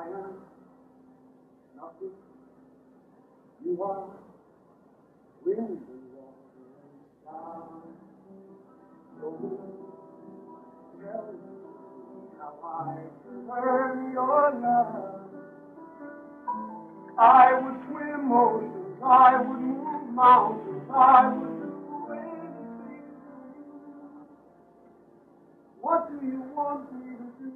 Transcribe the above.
I am nothing. You are wind and water and sky. So tell me how I can earn your love. I would swim oceans, I would move mountains, I would do anything. What do you want me to do?